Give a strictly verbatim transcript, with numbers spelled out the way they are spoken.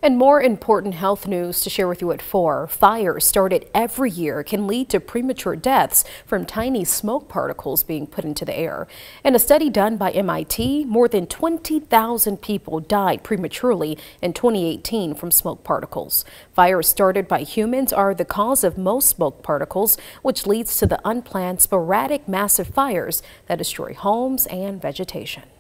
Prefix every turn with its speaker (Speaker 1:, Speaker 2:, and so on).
Speaker 1: And more important health news to share with you at four. Fires started every year can lead to premature deaths from tiny smoke particles being put into the air. In a study done by M I T, more than twenty thousand people died prematurely in twenty eighteen from smoke particles. Fires started by humans are the cause of most smoke particles, which leads to the unplanned sporadic massive fires that destroy homes and vegetation.